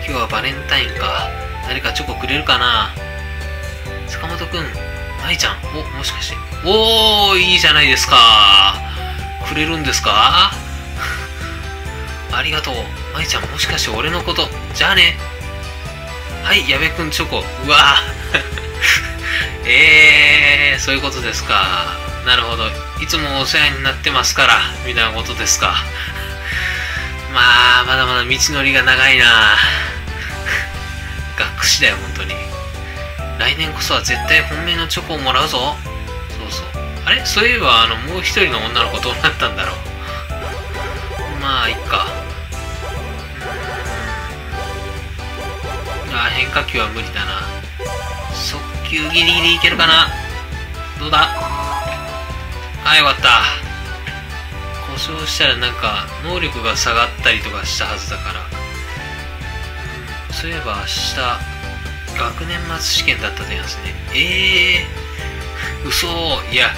今日はバレンタインか。誰かチョコくれるかな。坂本くん、舞ちゃん、もしかして。いいじゃないですか。くれるんですか。ありがとう。舞ちゃん、もしかして俺のこと。じゃあね。はい、矢部くんチョコ。うわそういうことですか。なるほど。いつもお世話になってますから、みたいなことですか。まあ、まだまだ道のりが長いな。学士だよ、本当に。来年こそは絶対本命のチョコをもらうぞ。そうそう。あれそういえば、もう一人の女の子どうなったんだろう。まあ、いっか。変化球は無理だな。速球ギリギリいけるかな。どうだ。よかった。故障したらなんか能力が下がったりとかしたはずだから。そういえば明日学年末試験だったでやんすね。嘘。いや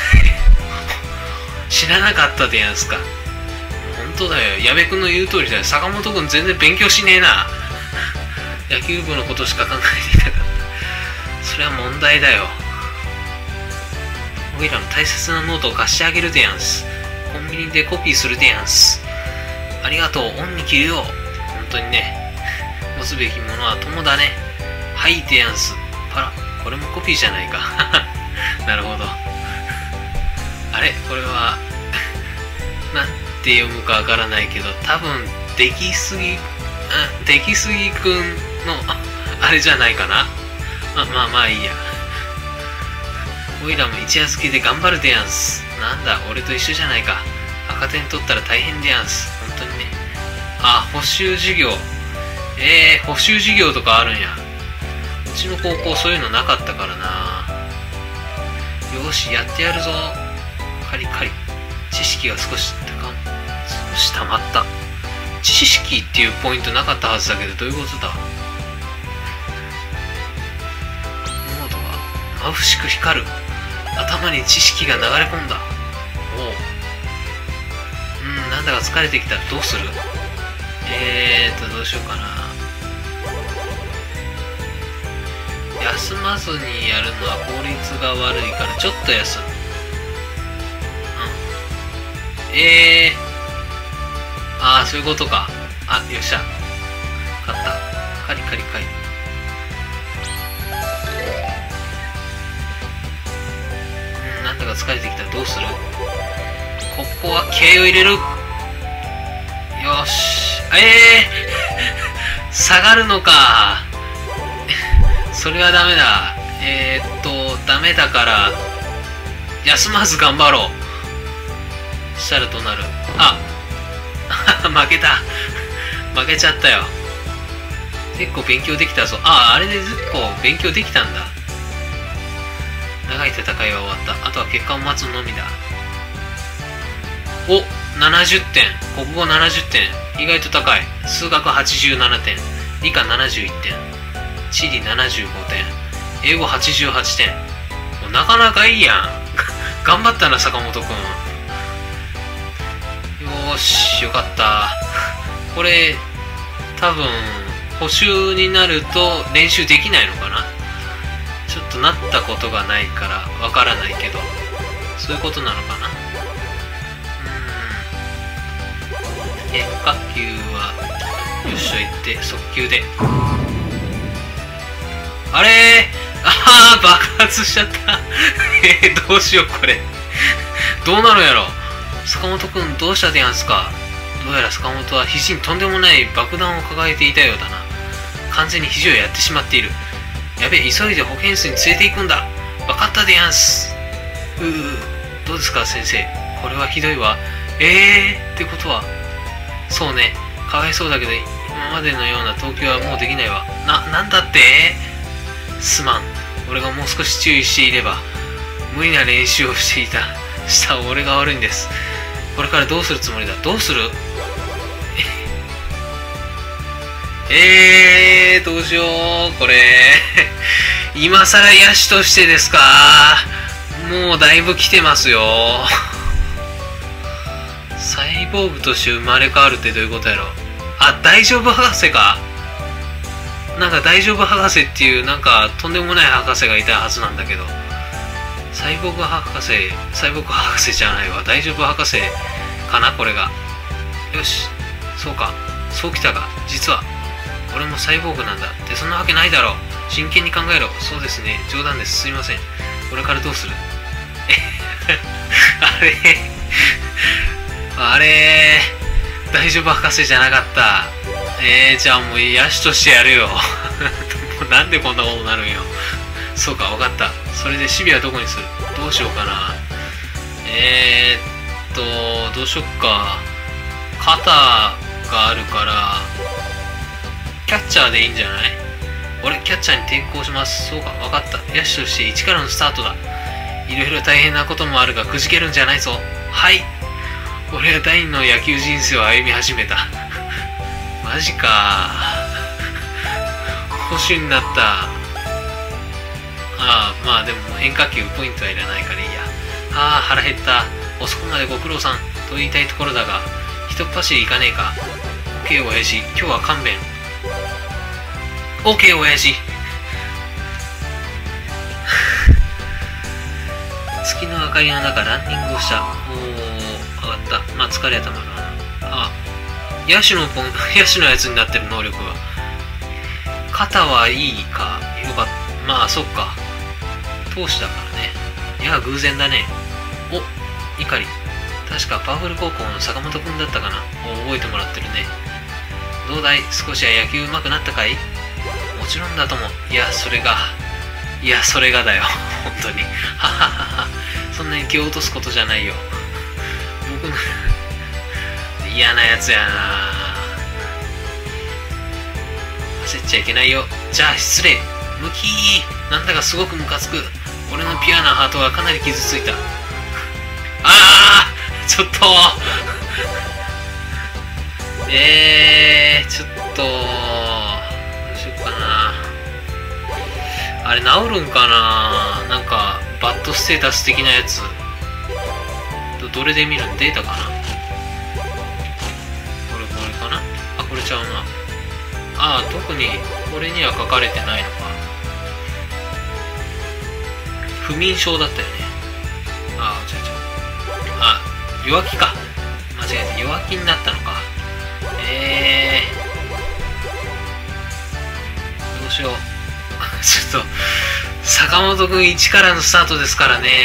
知らなかったでやんすか。本当だよ。矢部君の言う通りだよ。坂本君全然勉強しねえな。野球部のことしか考えていなかった。それは問題だよ。おいらの大切なノートを貸してあげるでやんす。コンビニでコピーするでやんす。ありがとう。恩に着るよ。本当にね。持つべきものは友だね。はいでやんす。あら、これもコピーじゃないか。なるほど。あれこれはなんて読むかわからないけど、多分出来すぎくんのあれじゃないかな。まあいいや。おいらも一夜漬けで頑張るでやんす。なんだ俺と一緒じゃないか。赤点取ったら大変でやんす。本当にね。補習授業。補習授業とかあるんや。うちの高校そういうのなかったからな。よしやってやるぞ。カリカリ。知識が少し溜まった。知識っていうポイントなかったはずだけど、どういうことだ。ノートが眩しく光る。頭に知識が流れ込んだ。なんだか疲れてきた。どうする。どうしようかな。休まずにやるのは効率が悪いからちょっと休む。そういうことか。よっしゃ。勝った。カリカリカリ。なんだか疲れてきた。どうする。ここは気合を入れる。よし。下がるのか。それはダメだ。ダメだから、休まず頑張ろう。したらどうなる。負けた。負けちゃったよ。結構勉強できたぞ。あれで結構勉強できたんだ。長い戦いは終わった。あとは結果を待つのみだ。70点。国語70点。意外と高い。数学87点。理科71点。地理75点。英語88点。なかなかいいやん。頑張ったな、坂本くん。よーし、よかった。これ、多分、補習になると練習できないのかな。ちょっとなったことがないからわからないけど、そういうことなのかな。変化球は、よっしゃ、いって、速球で。あれー、爆発しちゃった。どうしよう、これ。どうなるやろ。坂本くん、どうしたでやんすか。どうやら坂本は肘にとんでもない爆弾を抱えていたようだな。完全に肘をやってしまっている。やべえ、急いで保健室に連れて行くんだ。わかったでやんす。どうですか、先生。これはひどいわ。ってことは。そうね。かわいそうだけど、今までのような投球はもうできないわ。なんだって。すまん。俺がもう少し注意していれば。無理な練習をした俺が悪いんです。これからどうするつもりだ。どうする。どうしよう、これ。今更野手としてですか。もうだいぶ来てますよ。サイボーグとして生まれ変わるってどういうことやろ。大丈夫博士か。 なんか大丈夫博士っていうなんかとんでもない博士がいたはずなんだけど、サイボーグ博士じゃないわ、大丈夫博士かなこれが。よし、そうか、そうきたか。実は俺もサイボーグなんだって。そんなわけないだろう。真剣に考えろ。そうですね、冗談です。すいません。これからどうする？あれ大丈夫博士じゃなかった。じゃあもう野手としてやるよ。なんでこんなことになるんよ。そうか、わかった。それで守備はどこにする？どうしようかな。どうしよっか。肩があるからキャッチャーでいいんじゃない？俺キャッチャーに転向します。そうか、わかった。野手として一からのスタートだ。いろいろ大変なこともあるがくじけるんじゃないぞ。はい、俺は第二の野球人生を歩み始めた。マジか。捕手になった。まあでも変化球ポイントはいらないからいいや。腹減った。遅くまでご苦労さんと言いたいところだが、一っ走りいかねえか。OK 親父、今日は勘弁。OK 親父。月の明かりの中ランニングをした。上がった。まあ疲れたまるな。野手のやつになってる能力が。肩はいいか。よかった。まあそっか。投手だからね。いや偶然だね。お、怒り。確かパワフル高校の坂本くんだったかな。覚えてもらってるね。どうだい、少しは野球上手くなったかい？もちろんだとも。いやそれがだよ。本当に。はははは。そんなに気を落とすことじゃないよ。僕の嫌なやつやな。焦っちゃいけないよ。じゃあ失礼。ムキー。なんだかすごくムカつく。俺のピュアなハートがかなり傷ついた。ちょっとちょっとどうしよっかな。あれ治るんかな。なんかバッドステータス的なやつどれで見るの？データかな。これかな。これちゃうな。特にこれには書かれてないのか。不眠症だったよね。弱気か。間違えた。弱気になったのか。どうしよう。ちょっと坂本くん一からのスタートですからね。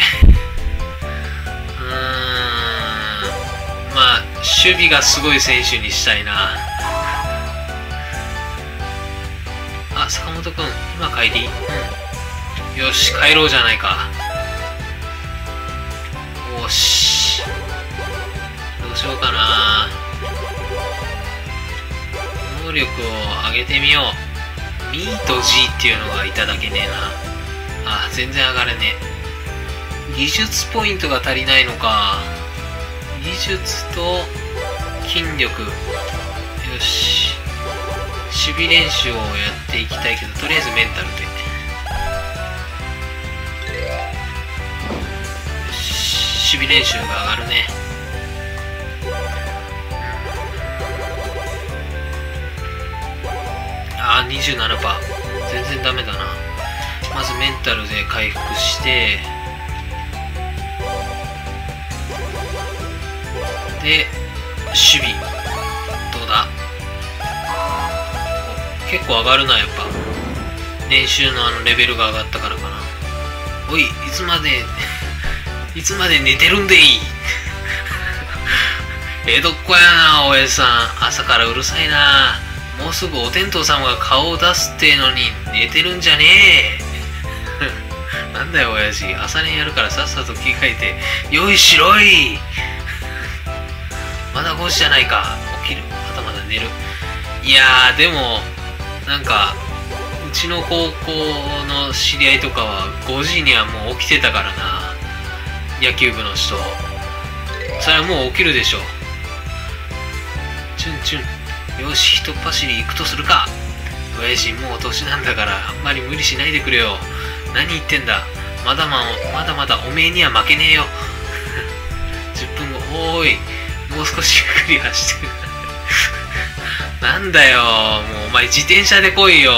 まあ守備がすごい選手にしたいな。坂本くん今帰り？よし帰ろうじゃないか。よし、どうしようかな。能力を上げてみよう。ミーと G っていうのがいただけねえな。全然上がれねえ。技術ポイントが足りないのか。技術と筋力。よし、守備練習をやっていきたいけど、とりあえずメンタルで。守備練習が上がるね。27%。全然ダメだな。まずメンタルで回復して、で守備どうだ。結構上がるな。やっぱ練習のレベルが上がったからかな。おい、いつまで寝てるんでいい。江戸っ子やな、おやじさん。朝からうるさいな。もうすぐお天道様が顔を出すってのに寝てるんじゃねえ。なんだよ親父、朝練やるからさっさと着替えて用意しろい。まだ5時じゃないか。起きる。まだ寝る。いやーでもなんかうちの高校の知り合いとかは5時にはもう起きてたからな。野球部の人。それはもう起きるでしょ。チュンチュン。よし、一っ走り行くとするか。親父もう年なんだからあんまり無理しないでくれよ。何言ってんだ。まだまだおめえには負けねえよ。10分後。おーい、もう少しクリアしてる。 なんだよ、もうお前自転車で来いよ。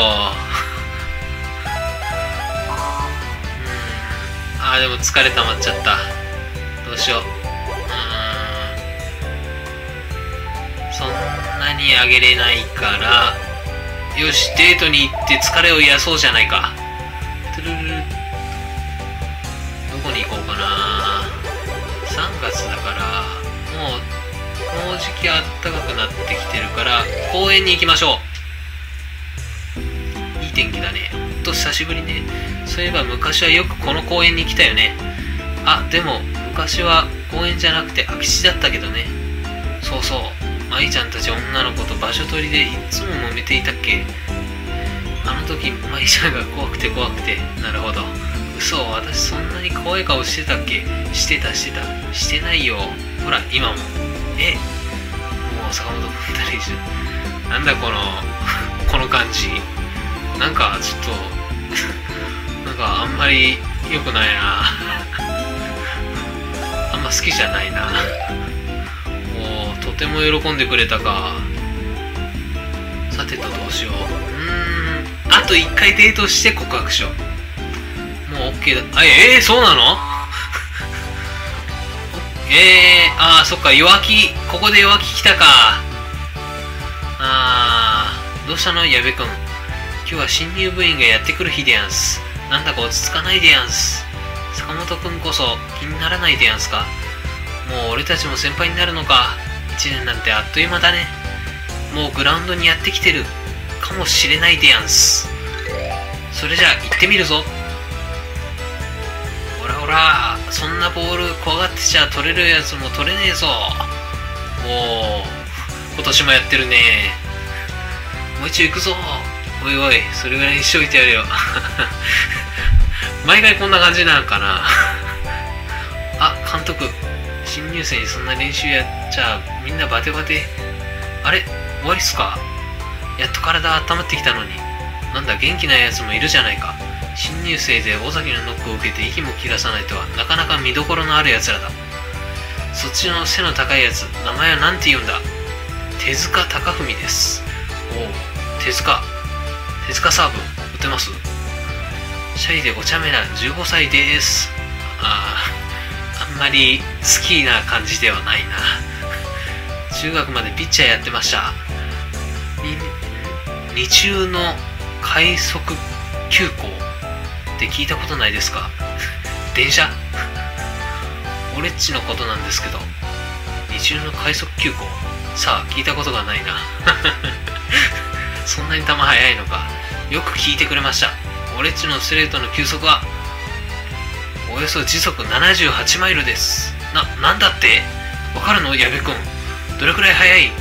でも疲れ溜まっちゃった。どうしよう。そんなにあげれないから、よし、デートに行って疲れを癒そうじゃないか。トゥルルル。どこに行こうかな。3月だから、もう、この時期あったかくなってきてるから、公園に行きましょう。いい天気だね。ほんと久しぶりね。そういえば昔はよくこの公園に来たよね。でも昔は公園じゃなくて空き地だったけどね。そうそう、舞ちゃんたち女の子と場所取りでいつも揉めていたっけ。あの時舞ちゃんが怖くて怖くて。なるほど。嘘、私そんなに怖い顔してたっけ。してたしてないよ。ほら今も。もう坂本君たら一緒。なんだこの感じ。なんかちょっとなんかあんまり良くないな。あんま好きじゃないな。もうとても喜んでくれたか。さてとどうしよう。あと1回デートして告白しよう。もう OK だ。そうなの？そっか、弱気。ここで弱気来たか。どうしたの矢部くん。今日は新入部員がやってくる日でやんす。なんだか落ち着かないでやんす。坂本くんこそ気にならないでやんすか。もう俺たちも先輩になるのか。1年なんてあっという間だね。もうグラウンドにやってきてるかもしれないでやんす。それじゃ行ってみるぞ。ほらほら、そんなボール怖がってちゃ取れるやつも取れねえぞ。今年もやってるね。もう一度行くぞ。おいおい、それぐらいにしといてやるよ。毎回こんな感じなんかな。監督、新入生にそんな練習やっちゃみんなバテバテ。あれ、終わりっすか。やっと体温まってきたのに。なんだ、元気なやつもいるじゃないか。新入生で尾崎のノックを受けて息も切らさないとはなかなか見どころのあるやつらだ。そっちの背の高いやつ、名前はなんて言うんだ。手塚貴文です。手塚サーブ打てます？シャイでお茶目な15歳です。あんまり好きな感じではないな。中学までピッチャーやってました。日中の快速急行って聞いたことないですか？電車？俺っちのことなんですけど。日中の快速急行、さあ聞いたことがないな。そんなに球速いのか。よく聞いてくれました。俺っちのストレートの球速はおよそ時速78マイルです。なんだって？わかるの？矢部くん、どれくらい速い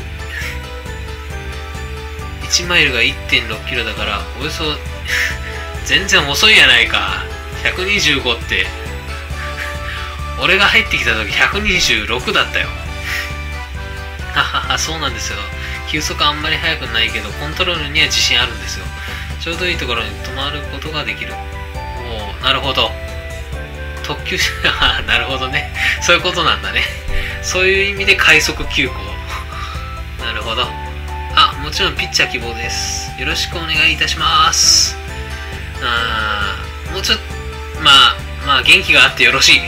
？1マイルが 1.6 キロだから、およそ全然遅いやないか。125って俺が入ってきた時126だったよ。そうなんですよ。球速あんまり速くないけどコントロールには自信あるんですよ。ちょうどいいところに止まることができる。なるほど。特急なるほどね。そういうことなんだね。そういう意味で快速急行。なるほど。もちろんピッチャー希望です。よろしくお願いいたします。もうちょっとまあ元気があってよろしい。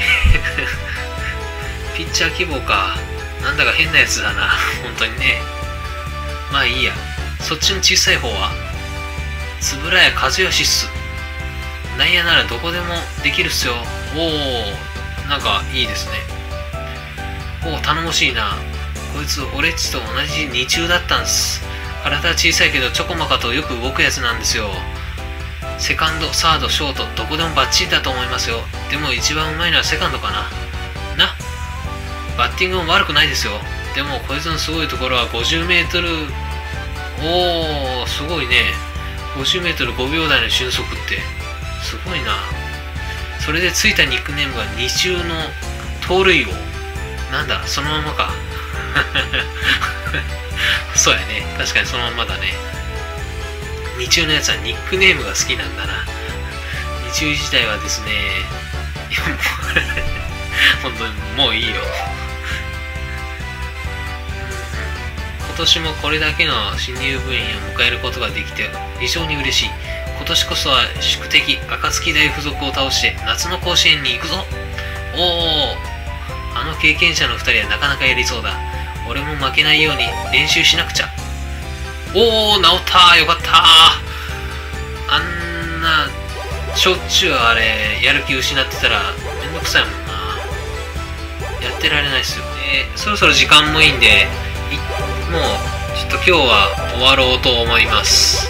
ピッチャー希望か。なんだか変なやつだな。本当にね。まあいいや。そっちの小さい方は円谷和義っす。内野ならどこでもできるっすよ。なんかいいですね。頼もしいな。こいつ俺っちと同じ二中だったんす。体小さいけどちょこまかとよく動くやつなんですよ。セカンド、サード、ショートどこでもバッチリだと思いますよ。でも一番うまいのはセカンドかな。バッティングも悪くないですよ。でもこいつのすごいところは50メートル。すごいね。50メートル5秒台の俊足ってすごいな。それでついたニックネームが二中の盗塁王。なんだ、そのままか。そうやね。確かにそのままだね。二中のやつはニックネームが好きなんだな。二中自体はですね、いやもう本当にもういいよ。今年もこれだけの新入部員を迎えることができて非常に嬉しい。今年こそは宿敵暁大附属を倒して夏の甲子園に行くぞ。おお、あの経験者の2人はなかなかやりそうだ。俺も負けないように練習しなくちゃ。おお、治った、よかった。あんなしょっちゅうあれやる気失ってたらめんどくさいもんな。やってられないっすよ。そろそろ時間もいいんでもうちょっと今日は終わろうと思います。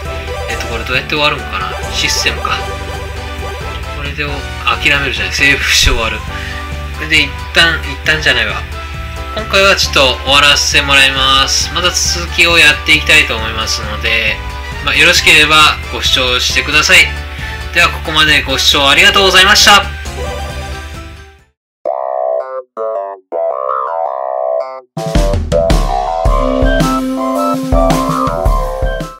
これどうやって終わるんかな。システムか。これで諦めるじゃない、セーブして終わる。これで一旦じゃないわ。今回はちょっと終わらせてもらいます。また続きをやっていきたいと思いますので、よろしければご視聴してください。ではここまでご視聴ありがとうございました。